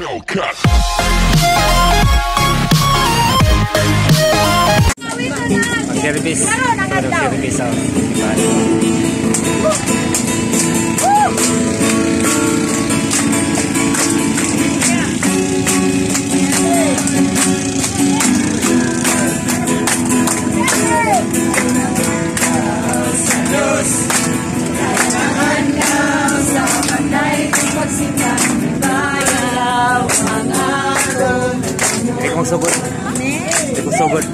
Hellcat. Service. Service sa sugod. Ito sugod.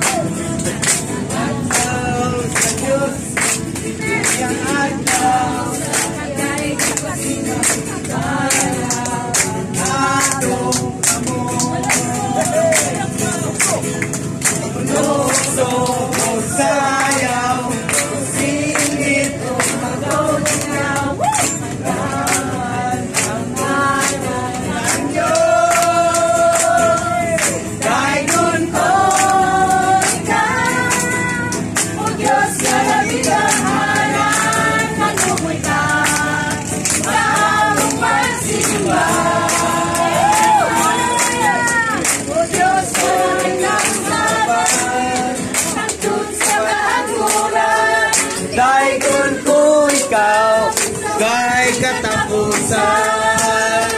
Daikon ko ikaw, kay katapusan.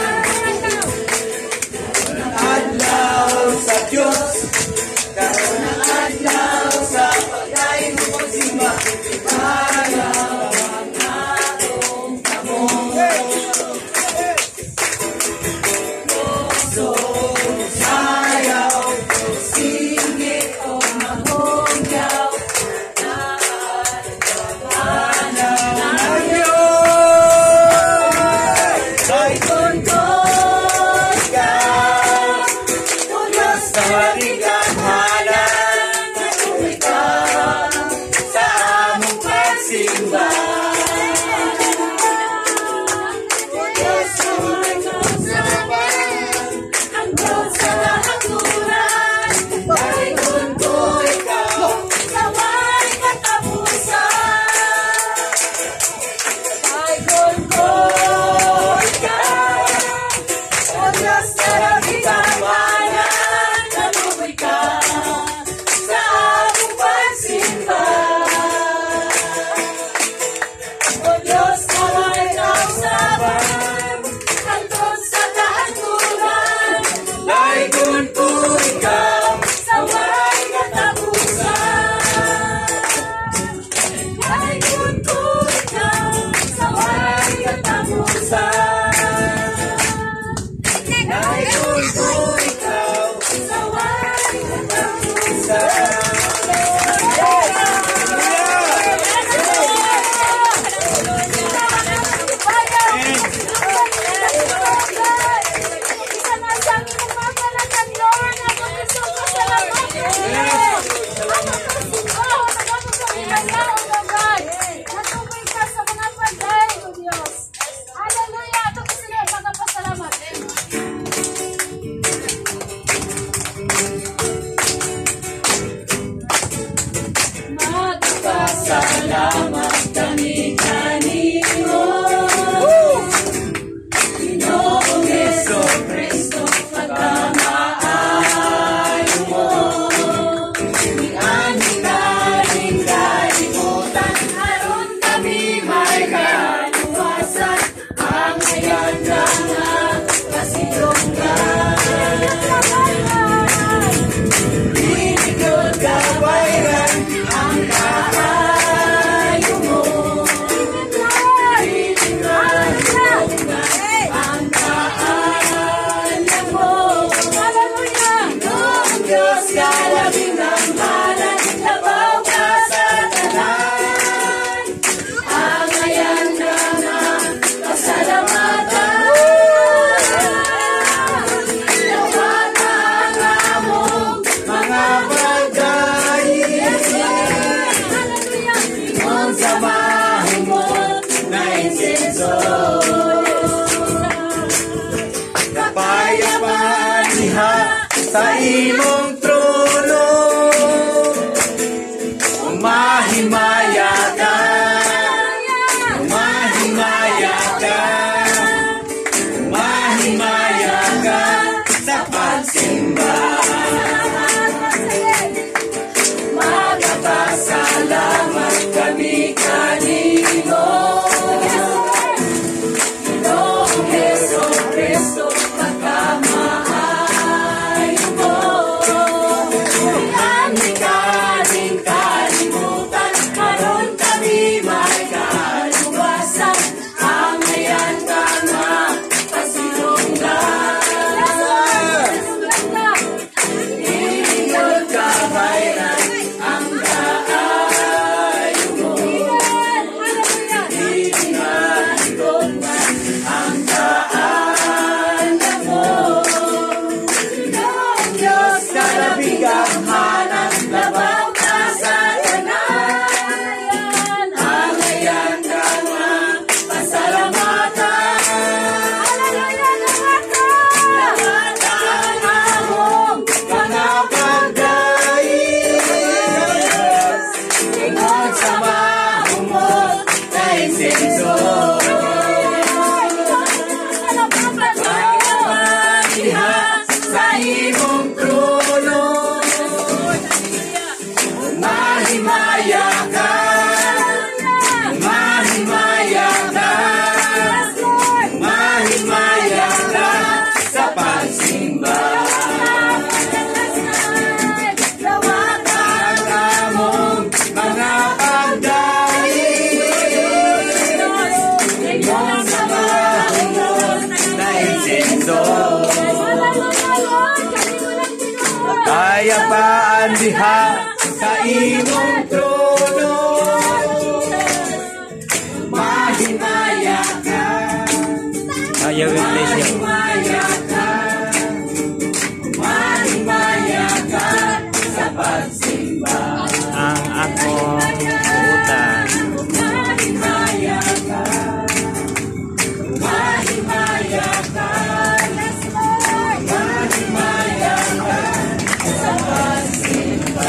Adlaw sa Diyos, karon ang adlaw sa pagay mo pagsimba. Ayaw ang atong kamong puso, sayaw, singit o mahongyaw. Salamat kami kanino, Ginoong Jesucristo, pagkamaayo mo. Ni-ani kaling kalimutan, aron kami may kaluwasan, ang ayan na nga kasilonggan. Binigod kabayran ang sa imong trono, umahimaya ka, umahimaya ka, umahimaya ka, kayapaan diha sa imong trono. Mahimaya ka, Ayaw yung place niya. mahimaya ka, mahimaya ka sa pagsimba. Ang akong utang. Mahimaya ka, mahimaya ka, mahimaya ka sa pagsimba.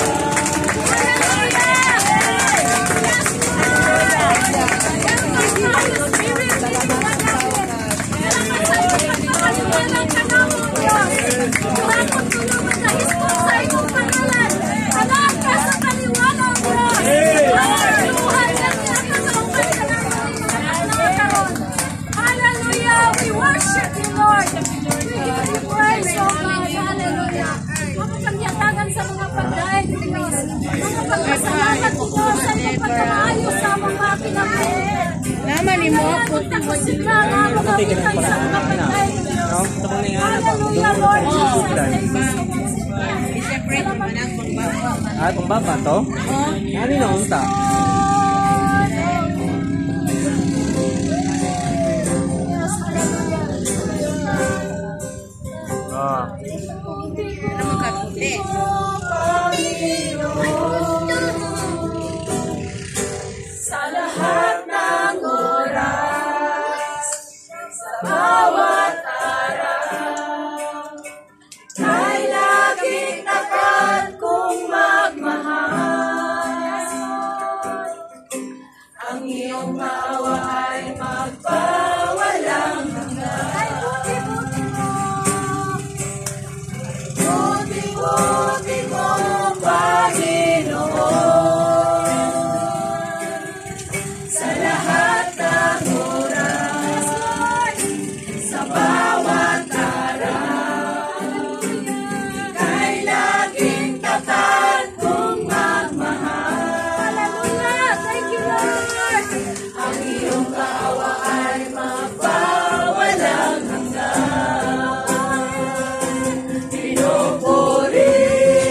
Hallelujah! We worship you, Lord. We give you praise, oh God. Hallelujah. Makapagyatagan sa mga pagdaig, Diyos. Makapagpasalamat, Diyos, sa iyong pagkamaayos sa mga pinapit. Naman ni mo ako. Tapos sila nga magawitan sa mga pagdaig, Diyos. Hallelujah, Lord Jesus. Thank you so much. Ah, kung baba to? Ano na unta? Ah. Ano mo kaputi? Sa lahat ng oras, sa bawat araw, ay laging tapat kong magmahal. Ang iyong awa ay magpawalang hanggan. Ay, buti-buti mo. Buti-buti mo, Panginoon. Sa lahat ng oras, sa bawat araw, kay laging tapat kong magmahal. Hallelujah! Thank you, Lord! Ang iyong kaawa ay magpawalang hanggan. Pinupuri,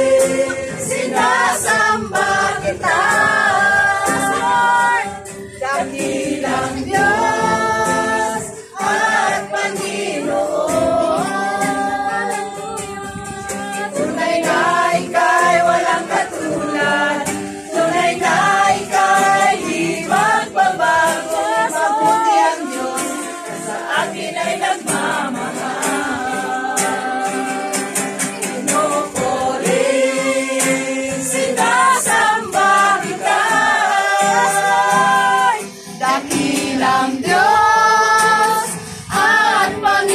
sinasamba kita. Dakilang Diyos at Panginoon. Tunay na ika'y walang katulad. Tunay na ika'y di magbabago. Mabuti ang Diyos na sa akin ay nagmamahal. Pinupuri, sinasamba kita. Dakilang Diyos at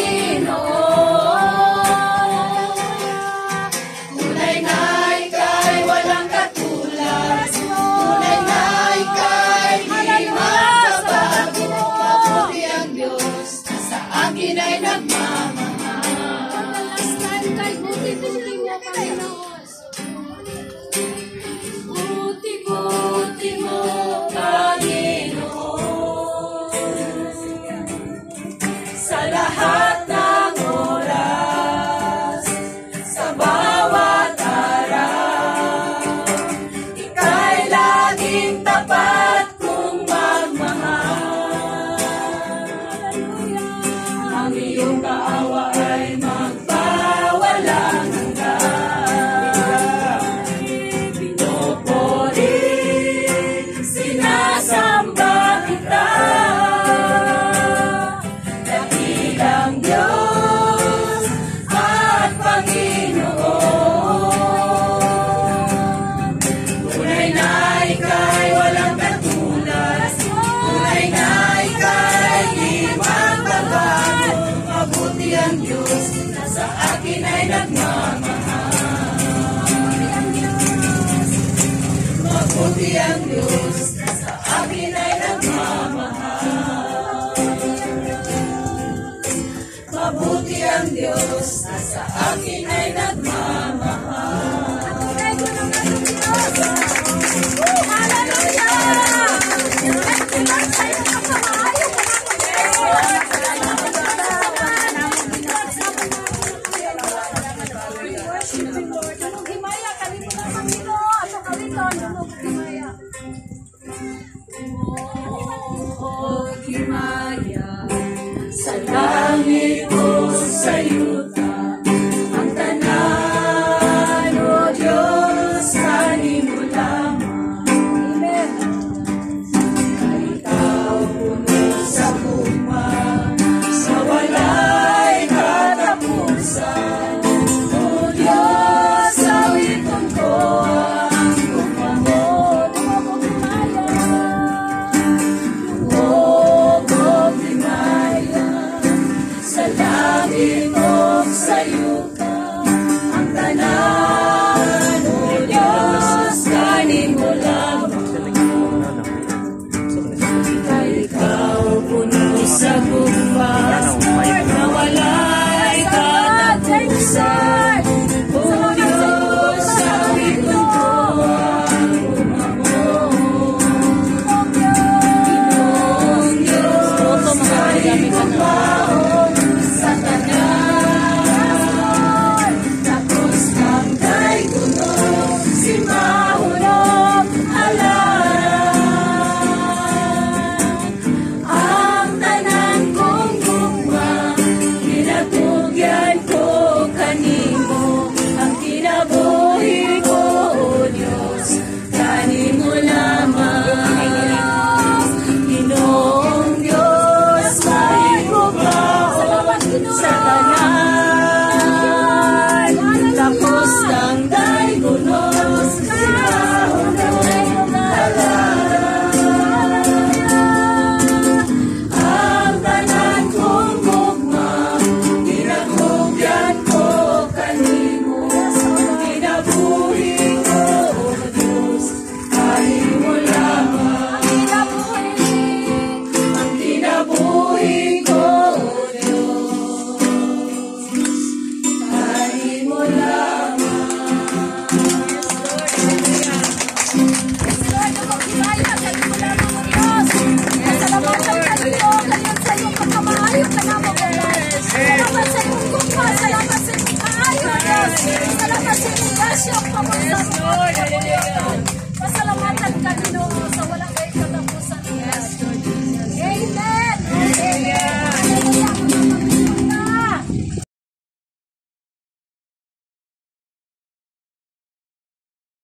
Panginoon. Tunay na ika'y walang katulad. Tunay na ika'y di magbabago. Mabuti ang Diyos na sa akin ay nagmamahal. Buti-buti mo, Panginoon. Sa lahat ng oras, sa bawat araw, ika'y laging tapat kong magmahal. Ang iyong kaawa ay magpawalang hanggan. Pinupuri, sinasamba kita. Dakilang Diyos at Panginoon. Tunay na ika'y walang katulad. Tunay na ika'y di magbabago. Mabuti ang Diyos na sa akin ay nagmamahal. Mabuti ang Diyos na sa akin ay nagmamahal. Mabuti ang Diyos na sa akin ay nagmamahal.